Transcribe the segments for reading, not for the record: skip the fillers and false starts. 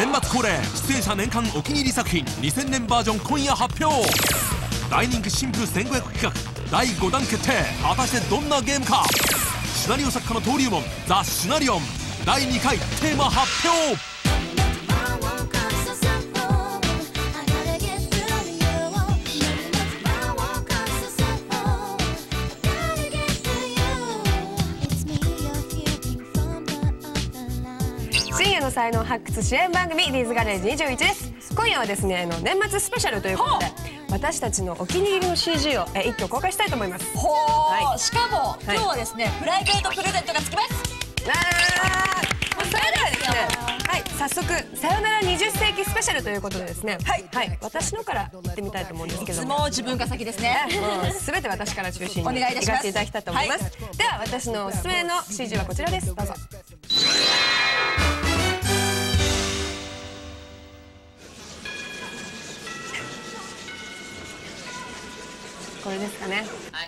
年末恒例出演者年間お気に入り作品2000年バージョン今夜発表。大人気シンプル1500企画第5弾決定。果たしてどんなゲームか。シナリオ作家の登竜門ザ・シナリオン第2回テーマ発表。 深夜の才能発掘支援番組ディーズガレージ21です。今夜はですね年末スペシャルということで私たちのお気に入りの CG を一挙公開したいと思います。 ほー、しかも今日はですねプライベートプレゼントがつきます。 それではですね、はい、早速さよなら20世紀スペシャルということでですね、はい、私のから言ってみたいと思うんですけども、 もう自分が先ですね。 もう全て私から中心にお願いいたします。 行かせていただきたいと思います。では私のおすすめの CG はこちらです。どうぞ。これですかね。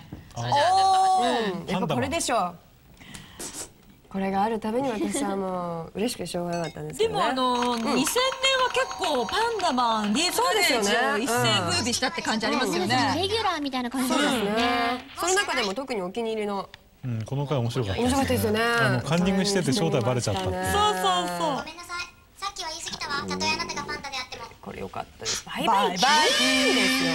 やっぱこれでしょう。これがあるたびに私はもう嬉しくてしょうがなかったんですけどね。 でも2000年は結構パンダマンディーズガレージを一世風靡したって感じありますよね。 レギュラーみたいな感じですよね。 その中でも特にお気に入りのこの回面白かった。 面白かったですよね。 カンニングしてて正体バレちゃった。そうそうそう。 ごめんなさい。さっきは言い過ぎたわ。たとえあなたがパンダであっても。 これ良かったです。バイバイですよ。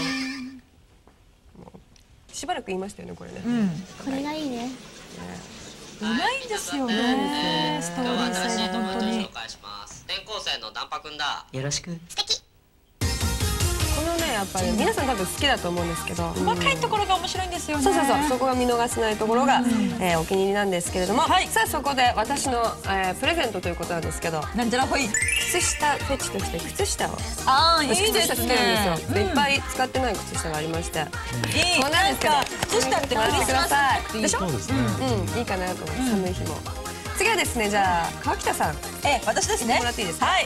しばらく言いましたよねこれね。 これがいいね。 うまいんですよね。ストーリー性が本当に。 紹介します。転校生のダンパくんだ。よろしく。 素敵。 このねやっぱり皆さん多分好きだと思うんですけど、 細かいところが面白いんですよね。 そうそこが見逃せないところがお気に入りなんですけれども、さあそこで私のプレゼントということなんですけど、 なんじゃらほい。 靴下フェチとして靴下を。 いいですね。 いっぱい使ってない靴下がありまして。 こんなんですけど、靴下ってクリスマスでしょ。 そうですね。 いいかなと思って寒い日も。次はですねじゃあ川北さん。 私ですね。 もらっていいですか。 はい。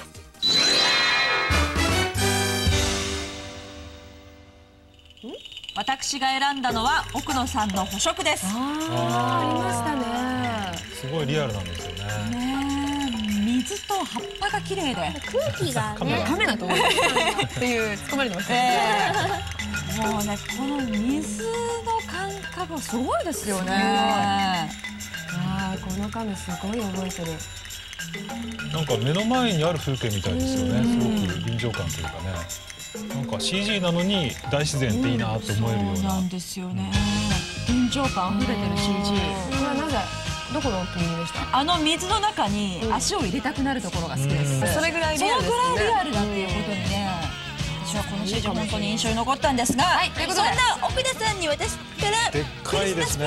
私が選んだのは奥野さんの補色です。 ありましたね。 すごいリアルなんですよね。 水と葉っぱが綺麗で空気がね。 カメラと思っていう突っ込まれてましたね。 もうねこの水の感覚すごいですよね。 このカメすごい覚えてる。 なんか目の前にある風景みたいですよね。すごく臨場感というかね。なんか CG なのに大自然っていいなって思えるような。 そうなんですよね。臨場感あふれてる CG。 これはなぜどこのお気に入りでした？ あの水の中に足を入れたくなるところが好きです。 それぐらいリアルですね。 そのぐらいリアルだっていうことにね。私はこの CG 本当に印象に残ったんですが、そんな奥田さんに私からでっかいですね。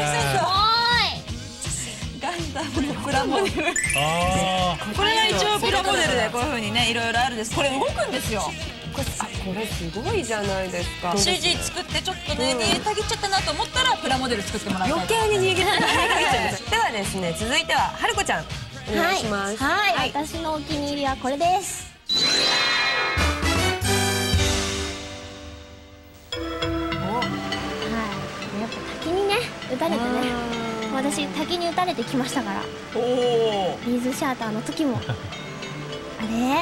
ガンダムのプラモデル。これが一応プラモデルでこういう風にねいろいろあるんです。これ動くんですよ。 これすごいじゃないですか。 CG 作ってちょっとね逃げたぎっちゃったなと思ったらプラモデル作ってもらいたい。 余計に逃げたぎっちゃうんです。ではですね続いてははるこちゃんお願いします。 はい、私のお気に入りはこれです。やっぱ滝にね打たれてね、私滝に打たれてきましたから。ビーズシャーターの時もあれ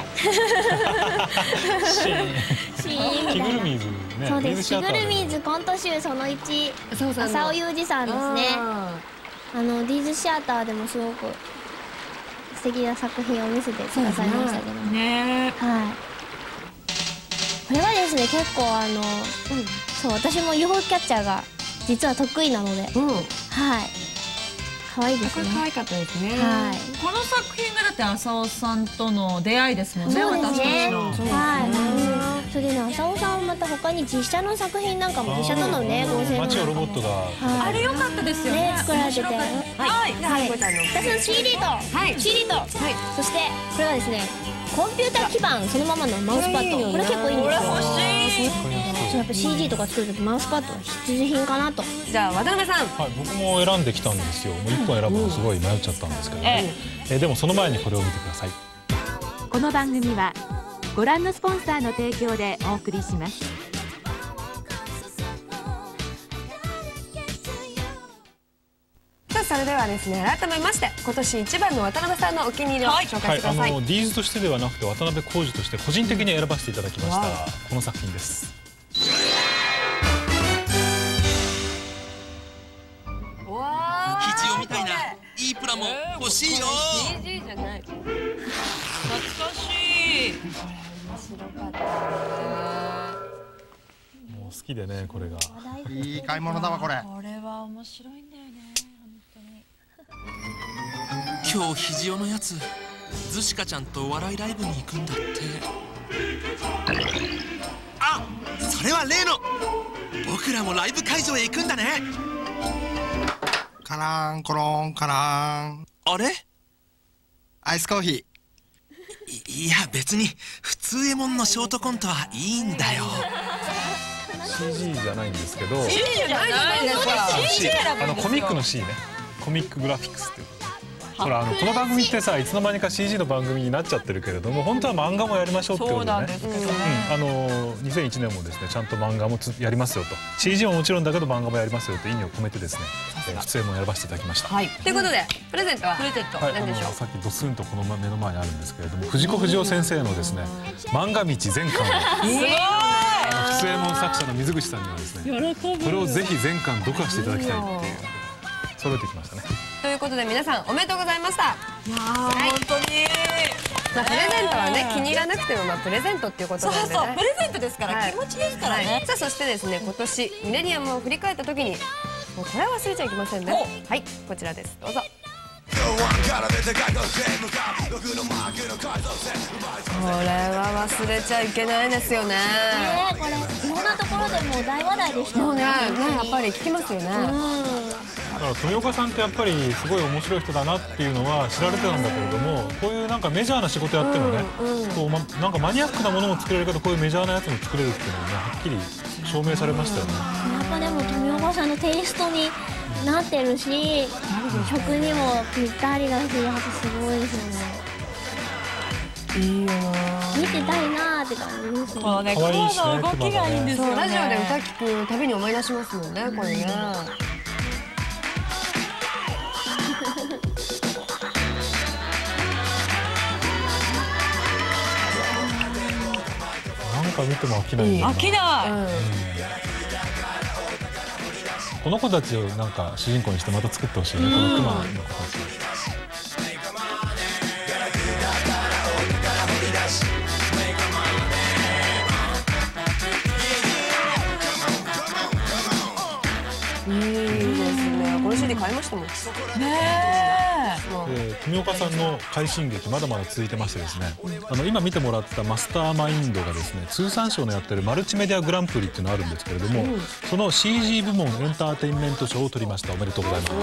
シーンみたいな。 着ぐるみーズね。 そうです。着ぐるみーズコント集その1、浅尾裕二さんですね。ディーズシアターでもすごく素敵な作品を見せてくださいましたけどね。はい。これはですね結構そう私も UFO キャッチャーが実は得意なので、はい。可愛いですね。 可愛かったですね。 はい。 この作品がだって浅尾さんとの出会いですもんね。 そうですね。 私たちの。 はい。それでね浅尾さんまた他に実写の作品なんかも実写とのね合成の街をロボットがあれ良かったですよね。 作られてて。はい。私の CD と CD とそしてこれはですねコンピューター基板そのままのマウスパッド。これ結構いいんですよ。 欲しい。 やっぱ CG とか作るときマウスパッドは必需品かなと。 じゃあ渡辺さん。 はい、僕も選んできたんですよ。もう1本選ぶのすごい迷っちゃったんですけど、でもその前にこれを見てください。 この番組はご覧のスポンサーの提供でお送りします。 さあそれではですね、改めまして今年一番の渡辺さんのお気に入りを紹介してください。 ディーズとしてではなくて渡辺浩二として個人的に選ばせていただきましたこの作品です。 肘をみたいないいプラも欲しいよ。 CG じゃない。 懐かしい。 面白かった。 もう好きでね、これがいい買い物だわこれ。 これは面白いんだよね、本当に。 今日肘尾のやつズシカちゃんとお笑いライブに行くんだって。あ、それは例の僕らもライブ会場へ行くんだね。 カランコロンカラン。 あれ、 アイスコーヒいや別に普通エモンのショートコントはいいんだよ。 CG じゃないんですけど、 CG じゃないですか。CG 選ぶんですよ。 コミックの C ね、コミックグラフィックスっていう。ほらこの番組ってさ、いつの間にか CG の番組になっちゃってるけれども、本当は漫画もやりましょうってことでね。 そうなんですけどね。 2001年もですね、ちゃんと漫画もやりますよと、 CG ももちろんだけど漫画もやりますよと意味を込めてですね、出演も選ばせていただきました。 はい。ということでプレゼントはプレゼント。 はい、 何でしょう。 さっきドスンとこの目の前にあるんですけれども、藤子不二雄先生のですね漫画道全巻を、 すごい。 出演門作者の水口さんにはですね、これをぜひ全巻読破していただきたいっていう揃えてきましたね。 ということで皆さんおめでとうございました。 いやー本当に。 まあプレゼントはね、気に入らなくてもまあプレゼントっていうことなんでね。 そうそう、プレゼントですから、 はい気持ちですからね。 さあそしてですね、今年ミレニアムを振り返った時にもうこれは忘れちゃいけませんね。はい、こちらです。どうぞ。これは忘れちゃいけないですよね。 これいろんなところでもう大話題でしたよね。 もうね、やっぱり聞きますよね。 だから富岡さんってやっぱりすごい面白い人だなっていうのは知られてたんだけれども、こういうなんかメジャーな仕事やってもね、こうなんかマニアックなものも作れるけど、こういうメジャーなやつも作れるっていうのがね、はっきり証明されましたよね。 やっぱでも富岡さんのテイストになってるし、曲にもぴったりだし、やっぱすごいですよね。いいよな。見てたいなーって感じですね。 このね、 可愛いしね、 声の動きがいいんですよね。 そう、ラジオで歌聞くたびに思い出しますもんね、これね。 なんか見ても飽きないんだよな。 飽きない。 この子たちをなんか主人公にしてまた作ってほしいね、このクマの子たち。 いいですね。この CD 買いましたもん。 富岡さんの快進撃まだまだ続いてましてですね、今見てもらったマスターマインドがですね、通産省のやってるマルチメディアグランプリっていうのがあるんですけれども、その CG 部門エンターテインメント賞を取りました。おめでとうございます。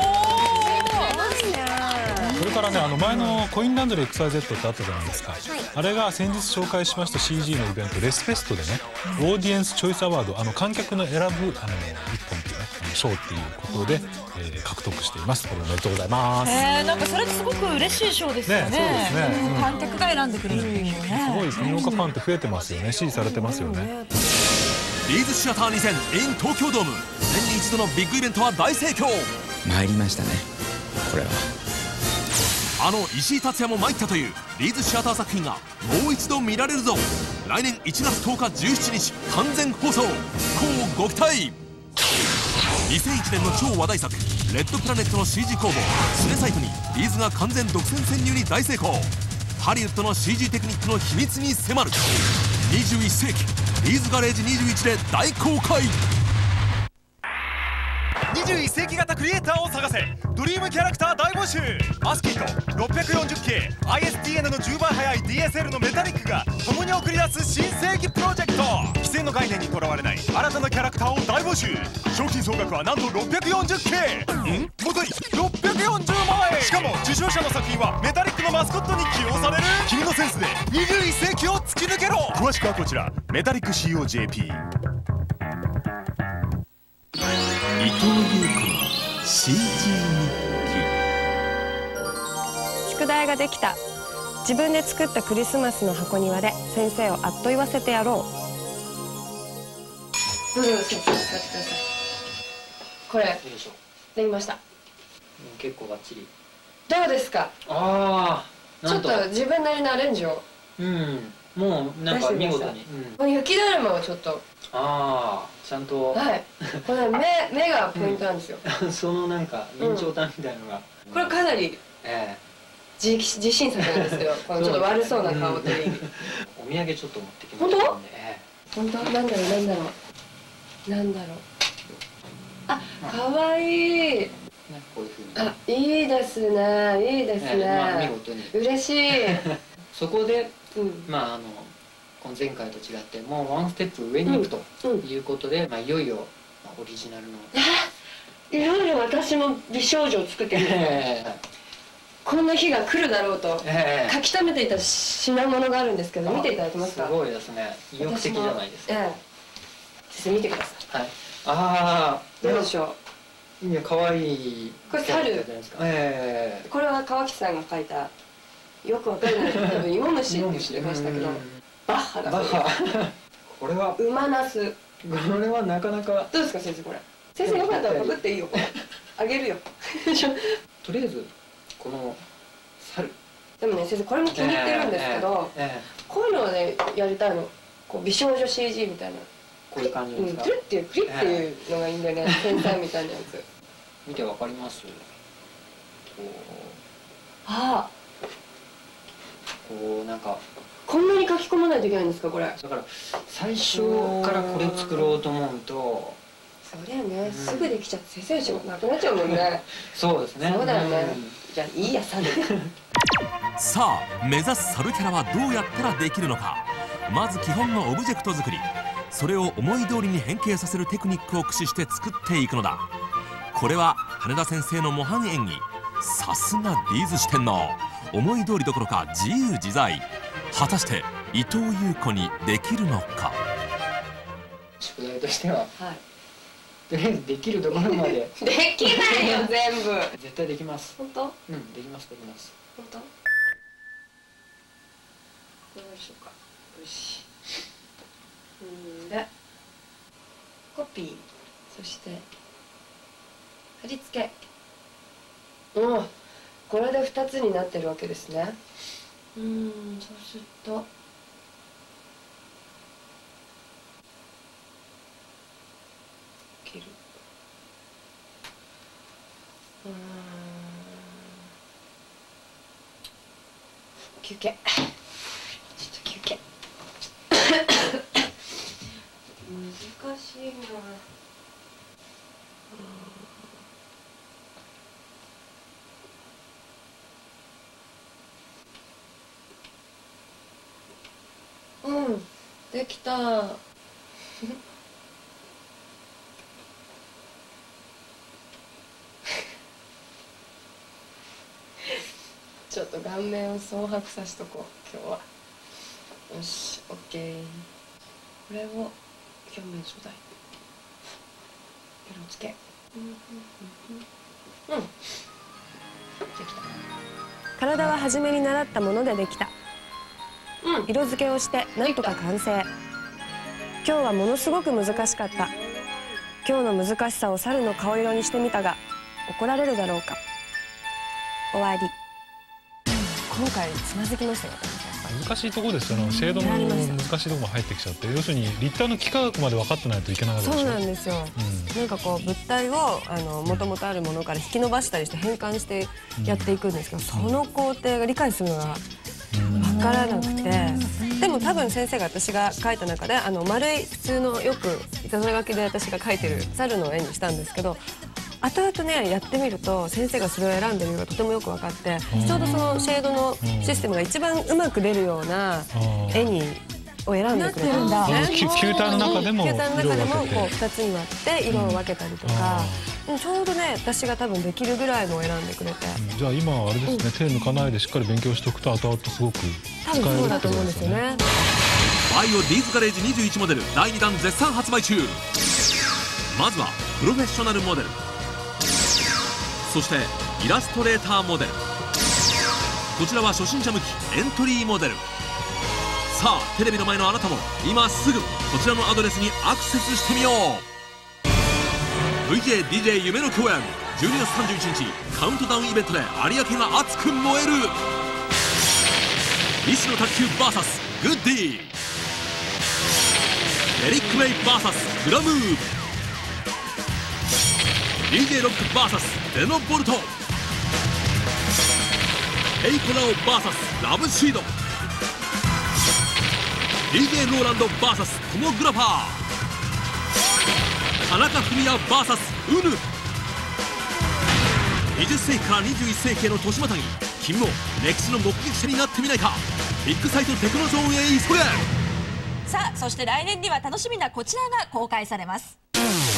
それからね、前のコインランドリー XYZ ってあったじゃないですか、あれが先日紹介しました CG のイベントレスフェストでね、オーディエンスチョイスアワード、観客の選ぶ一本っていうね賞っていうことで、獲得しています。これおめでとうございます。 なんかそれってすごく嬉しい賞ですよね。 そうですね。 観客が選んでくれるっていうのね。 すごい富岡ファンって増えてますよね。支持されてますよね。 リーズシアター2000 in 東京ドーム、年に一度のビッグイベントは大盛況。 参りましたね、これは。 石井達也も参ったというリーズシアター作品がもう一度見られるぞ。来年1月10日17日完全放送、乞うご期待。2001年の超話題作レッドプラネットの CG 工房シネサイトにリーズが完全独占潜入に大成功。ハリウッドの CG テクニックの秘密に迫る。21世紀リーズガレージ21で大公開。 21世紀型クリエイターを探せ、ドリームキャラクター大募集。アスキーと 640K ISDN の10倍速い DSL のメタリックが共に送り出す新世紀プロジェクト。既成の概念にとらわれない新たなキャラクターを大募集。賞金総額はなんと 640K。元に640万円。しかも受賞者の作品はメタリックのマスコットに起用される。君のセンスで21世紀を突き抜けろ。詳しくはこちらメタリック COJP。 伊藤優子の CG 日記。宿題ができた。自分で作ったクリスマスの箱庭で先生をあっと言わせてやろう。どうぞ先生使ってください。これできました。 結構バッチリ。 どうですか？ ああ、 ちょっと自分なりのアレンジを。 もうなんか見事に。 雪だるまをちょっと。 ああ、ちゃんと。 はい。これ目がポイントなんですよ。 そのなんか備長炭みたいのが。 これかなり。自信作なんですけど、このちょっと悪そうな顔といい。 お土産ちょっと持ってきましたんで。 本当？なんだろう。あ、可愛い。 こういうふうに。 あ、いいですね。いいですね。 見事に。 嬉しい。 そこで、まあこの前回と違ってもうワンステップ上に行くということで、まあいよいよオリジナルの。 いろいろ私も美少女を作ってみて。こんな日が来るだろうと書き留めていた品物があるんですけど、見ていただけますか？ すごいですね。意欲的じゃないですか。 先生見てください。 はい。ああ、 どうでしょう。いや、可愛い。 これ猿。これは川木さんが描いた。よくわかんないけど、芋虫って言ってましたけど。バッハだ。バッハ。これは。馬ナス。 これはなかなか。 どうですか先生これ。先生よかったらかぶっていいよ。あげるよ。 とりあえず。この猿でもね先生これも気に入ってるんですけど、こういうのをねやりたいの。こう美少女 CG みたいなこういう感じですか？ クリッっていうのがいいんだよね。天才みたいなやつ見てわかります？ ああ、 こうなんかこんなに書き込まないといけないんですかこれ？ だから最初からこれを作ろうと思うとそりゃねすぐできちゃって先生の仕事なくなっちゃうもんね。 そうですね。 そうだよね。じゃあいいや猿。 さあ目指す猿キャラはどうやったらできるのか。まず基本のオブジェクト作り、それを思い通りに変形させるテクニックを駆使して作っていくのだ。これは羽田先生の模範演技。さすがディーズ四天王、思い通りどころか自由自在。果たして伊藤優子にできるのか。 宿題としては、とりあえずできるところまでできないよ全部。 絶対できます。 本当？ できますできます。 本当？どうしようか。よし。でコピー、そして貼り付け。これで2つになってるわけですね。そうすると切る。休憩。ちょっと休憩。難しいな。できた。ちょっと顔面を蒼白さしとこう今日は。よし、オッケー。これを表面素材色付け。できた。体は初めに習ったものでできた。色付けをしてなんとか完成。今日はものすごく難しかった。今日の難しさを猿の顔色にしてみたが怒られるだろうか。終わり。今回つまずきましたよ。 難しいところですよね。シェードの難しいところも入ってきちゃって、要するに立体の幾何学まで分かってないといけないわけでしょ。 そうなんですよ。なんかこう物体をもともとあるものから引き伸ばしたりして変換してやっていくんですけど、その工程が理解するのが分からなくて、でも多分先生が私が描いた中で丸い普通のよくいたずら書きで私が描いてる猿の絵にしたんですけど、後々ねやってみると先生がそれを選んでるのがとてもよく分かって、ちょうどそのシェードのシステムが一番うまく出るような絵を選んでくれたんですね。 球体の中でもこう2つに割って色を分けたりとか、ちょうどね私が多分できるぐらいのを選んでくれて。 じゃあ今あれですね、手抜かないでしっかり勉強しておくと後々すごく使えるってことですよね。多分そうだと思うんですよね。 バイオディーズガレージ21モデル第2弾絶賛発売中。まずはプロフェッショナルモデル、そしてイラストレーターモデル、こちらは初心者向きエントリーモデル。さあテレビの前のあなたも今すぐこちらのアドレスにアクセスしてみよう。 VJDJ 夢の共演 12月31日カウントダウンイベントで有明が熱く燃える。石野卓球 VS グッディ、エリック・メイ VS グラムー、DJ ロック VS ゼノボルト、ヘイコナオ VS ラブシード、 DJ ローランド VS トモグラファー、田中文也 VS ウヌ。20世紀から21世紀への年またぎ、君も歴史の目撃者になってみないか。ビッグサイトテクノゾーンへ急げ。 さあ、そして来年には楽しみなこちらが公開されます。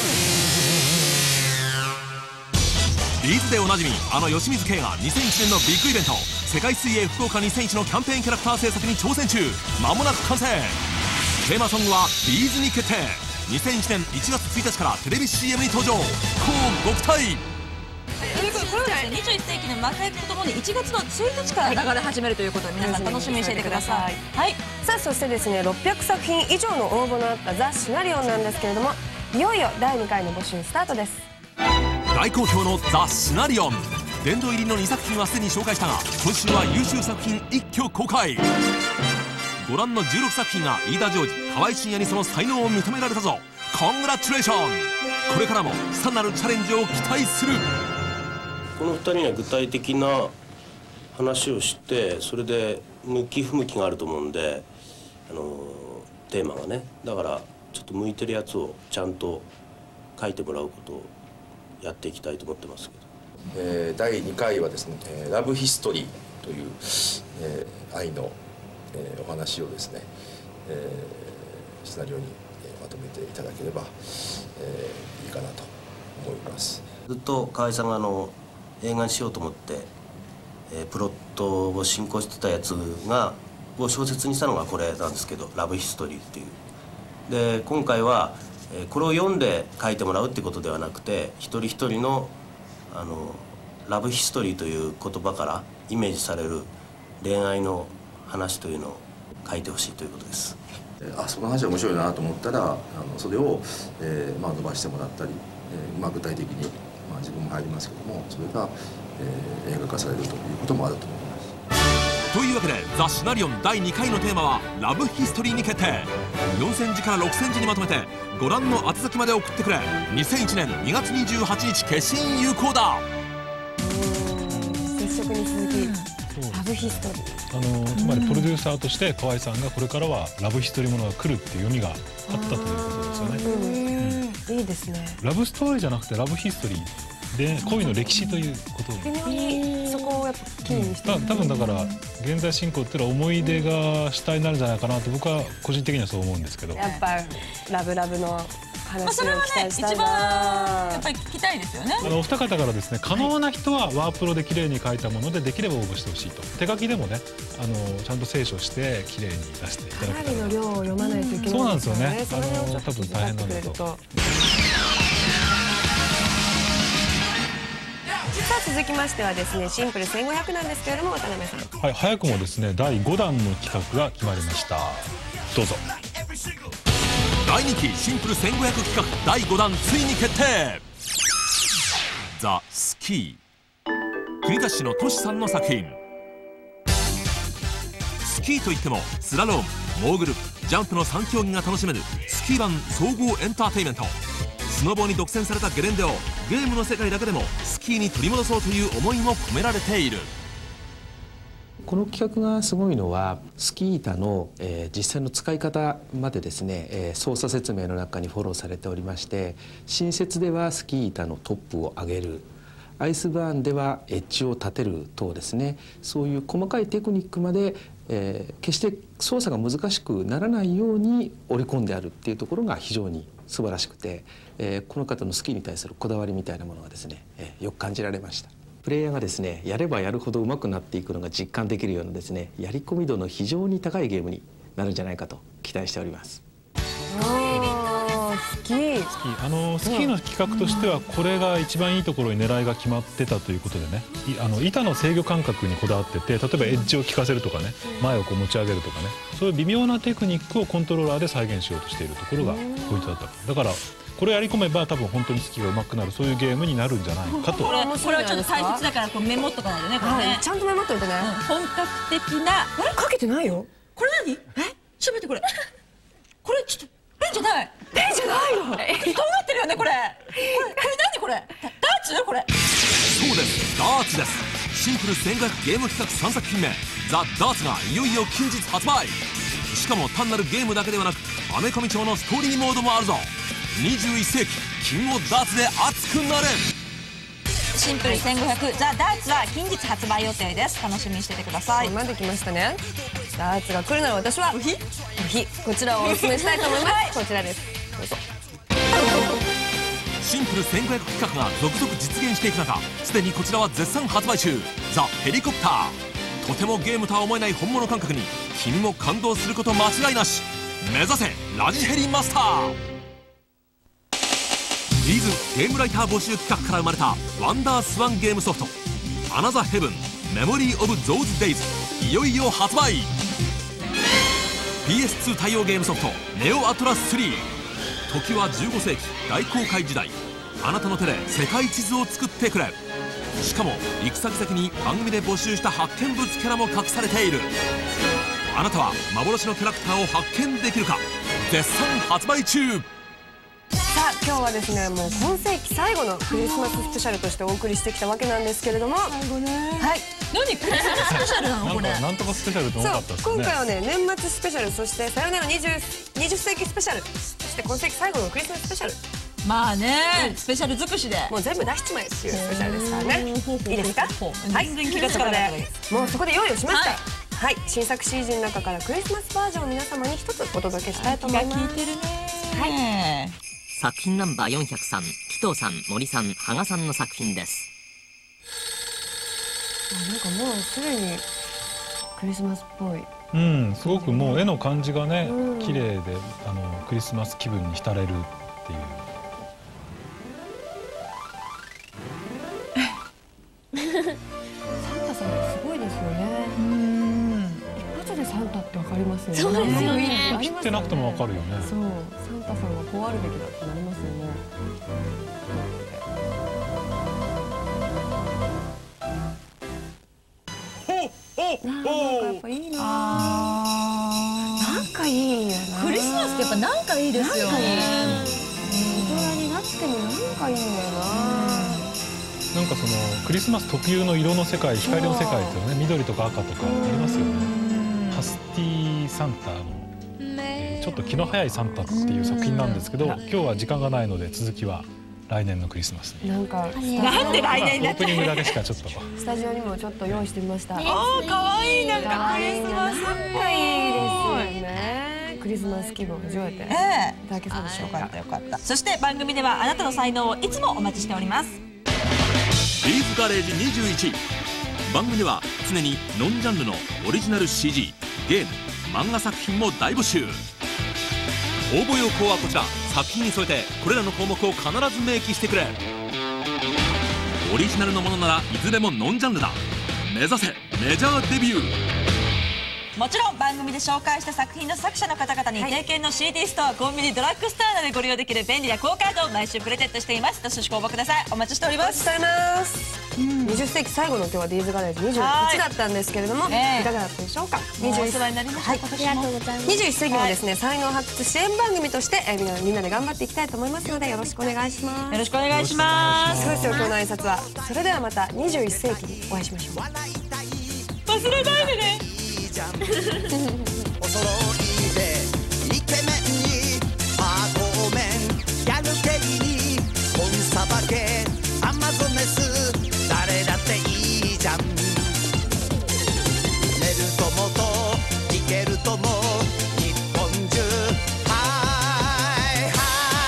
ビーズでおなじみ吉水圭が2001年のビッグイベント世界水泳福岡2001のキャンペーンキャラクター制作に挑戦中。間もなく完成。テーマソングはビーズに決定。2001年1月1日からテレビ CM に登場。乞うご期待。 これはですね、21世紀の幕開けとともに1月の1日から流れ始めるということで、皆さん楽しみにしていてください。はい。 さあ、そしてですね、600作品以上の応募のあったザ・シナリオンなんですけれども、いよいよ第2回の募集スタートです。 大好評のザ・シナリオン。殿堂入りの2作品はすでに紹介したが、今週は優秀作品一挙公開。ご覧の16作品が飯田ジョージ、河合俊也にその才能を認められたぞ。コングラチュレーション。これからもさらなるチャレンジを期待する。 この2人には具体的な話をして、それで向き不向きがあると思うんで、テーマがね、だからちょっと向いてるやつをちゃんと書いてもらうことをやっていきたいと思ってますけど、 第2回はですね、ラブヒストリーという、愛の、お話をですね、シナリオに、まとめていただければ、いいかなと思います。 ずっと河合さんが映画にしようと思って、プロットを進行してたやつが小説にしたのがこれなんですけど、ラブヒストリーっていう。で今回はこれを読んで書いてもらうってことではなくて、一人一人のラブヒストリーという言葉からイメージされる恋愛の話というのを書いてほしいということです。 その話は面白いなと思ったらそれを、伸ばしてもらったり、具体的に、自分も入りますけども、それが、映画化されるということもあると思います。 というわけでザ・シナリオン第2回のテーマはラブヒストリーに決定。4000字から6000字にまとめてご覧の宛先まで送ってくれ。2001年2月28日消印有効だ。 接触に続きラブヒストリー、 つまりプロデューサーとして河合さんがこれからはラブヒストリーものが来るっていう読みがあったということですよね。 いいですね。 ラブストーリーじゃなくてラブヒストリーで恋の歴史ということで、 微妙にそこをやっぱキーにして多分だから現在進行っていうのは思い出が主体になるんじゃないかなと僕は個人的にはそう思うんですけど、 やっぱラブラブの話それはね一番やっぱり聞きたいですよね。 お二方からですね、可能な人はワープロで綺麗に書いたものでできれば応募してほしいと。手書きでもねちゃんと清書して綺麗に出していただけたら。 かなりの量を読まないといけない。 そうなんですよね。 多分大変なんだと。 さあ続きましてはですね、シンプル1500なんですけれども、渡辺さん。 はい、早くもですね第5弾の企画が決まりました。どうぞ。 大人気シンプル1500企画第5弾ついに決定。ザ・スキー、国立市のトシさんの作品。スキーといってもスラローム、モーグル、ジャンプの3競技が楽しめるスキー版総合エンターテイメント。スノボーに独占されたゲレンデをゲームの世界だけでもスキーに取り戻そうという思いも込められている。 この企画がすごいのはスキー板の、実際の使い方までですね、操作説明の中にフォローされておりまして、新設ではスキー板のトップを上げる、アイスバーンではエッジを立てる等ですね、そういう細かいテクニックまで、決して操作が難しくならないように織り込んであるっていうところが非常に素晴らしくて、この方のスキーに対するこだわりみたいなものがですね、よく感じられました。プレイヤーがですね、やればやるほど上手くなっていくのが実感できるようなですね、やり込み度の非常に高いゲームになるんじゃないかと期待しております。 スキーの企画としてはこれが一番いいところに狙いが決まってたということでね、板の制御感覚にこだわってて、例えばエッジを効かせるとかね、前をこう持ち上げるとかね、そういう微妙なテクニックをコントローラーで再現しようとしているところがポイントだった。だからこれやり込めば多分本当にスキーが上手くなる、そういうゲームになるんじゃないかと。 これはちょっと大切だからこうメモっとかないとね、これね。 ちゃんとメモっといてね。 本格的な。 あれかけてないよ。 これ何？ちょっと待って、これちょっとペンじゃない。 ペンじゃないよ。 とんがってるよね、これ。何これ？ダーツ？これ。 そうです、ダーツです。シンプル1500ゲーム企画3作品目ザ・ダーツがいよいよ近日発売。しかも単なるゲームだけではなくアメコミ調のストーリーモードもあるぞ。21世紀金をダーツで熱くなれ。 シンプル1500ザ・ダーツは近日発売予定です。楽しみにしててください。 まで来ましたね。ダーツが来るなら私はこちらをお勧めしたいと思います。こちらです。どうぞ。 シンプル1500企画が続々実現していく中、すでにこちらは絶賛発売中。ザ・ヘリコプター、とてもゲームとは思えない本物感覚に君も感動すること間違いなし。目指せラジヘリマスター。ビーズゲームライター募集企画から生まれたワンダースワンゲームソフトアナザヘブンメモリーオブゾーズデイズ、いよいよ発売。 PS2 対応ゲームソフトネオアトラス3、時は15世紀大航海時代、あなたの手で世界地図を作ってくれ。しかも行く先々に番組で募集した発見物キャラも隠されている。あなたは幻のキャラクターを発見できるか。絶賛発売中。 さあ今日はですね、もう今世紀最後のクリスマススペシャルとしてお送りしてきたわけなんですけれども、 最後ね。 はい。 何クリスマススペシャルなのこれ。 なんとかスペシャルって多かったですね。 今回はね、年末スペシャル、そしてさよなら20世紀スペシャル、そして今世紀最後のクリスマススペシャル。 まあね、スペシャル尽くしでもう全部出しちまえっていうスペシャルですからね。いいですか？はい。 全然気がつかなかったです。 もうそこで用意をしました。はい、新作 CG の中からクリスマスバージョンを皆様に一つお届けしたいと思います。 気が利いてるね。 作品ナンバー403、紀藤さん、森さん、羽賀さんの作品です。 なんかもうすでにクリスマスっぽい。 うん、すごくもう絵の感じがね、綺麗でクリスマス気分に浸れるっていう。 サンタさんってすごいですよね。一発でサンタってわかりますよね。 そうですよね。 知ってなくてもわかるよね。 そう、サンタさんはこうあるべきだってなりますよね。なんかやっぱいいな。なんかいいよな。 クリスマスってやっぱなんかいいですよね。 大人になってもなんかいいんだよな。 なんかそのクリスマス特有の色の世界、光の世界っていうのね、緑とか赤とかありますよね。ハスティサンタのちょっと気の早いサンタっていう作品なんですけど、今日は時間がないので続きは来年のクリスマスに。 なんかなんで来年だって。 オープニングだけしかちょっとスタジオにもちょっと用意してみました。 ああ、可愛い。なんかクリスマスっぽいですよね。クリスマス気分を味わえていただけそうでしょうか。 よかったよかった。そして番組ではあなたの才能をいつもお待ちしております。 ビーズガレージ21、番組では常にノンジャンルのオリジナル CG、ゲーム、漫画作品も大募集。応募要項はこちら。作品に添えてこれらの項目を必ず明記してくれ。オリジナルのものならいずれもノンジャンルだ。目指せメジャーデビュー。 もちろん番組で紹介した作品の作者の方々に定型の CD ストア、コンビニ、ドラッグストアなどでご利用できる便利なクオカードを毎週プレゼントしています。どしどしご応募ください。お待ちしております。 お待ちしております。20世紀最後の今日はディーズガレージ21だったんですけれども、いかがだったでしょうか。 21世紀になりました。 ありがとうございます。 21世紀もですね、才能発掘支援番組としてみんなで頑張っていきたいと思いますので、よろしくお願いします。 よろしくお願いします。 そうですよ、今日の挨拶は。それではまた21世紀にお会いしましょう。 忘れないでね。 お揃いでイケメンにパーコーメンギャル系にコンサバ系アマゾネス誰だっていいじゃん。寝るともと生けるとも日本中はい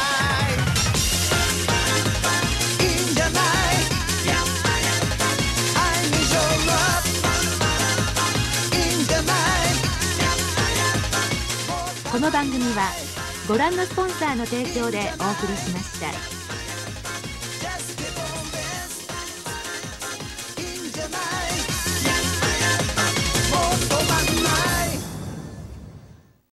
はいいいんじゃない。I need your loveいいんじゃない。 この番組はご覧のスポンサーの提供でお送りしました。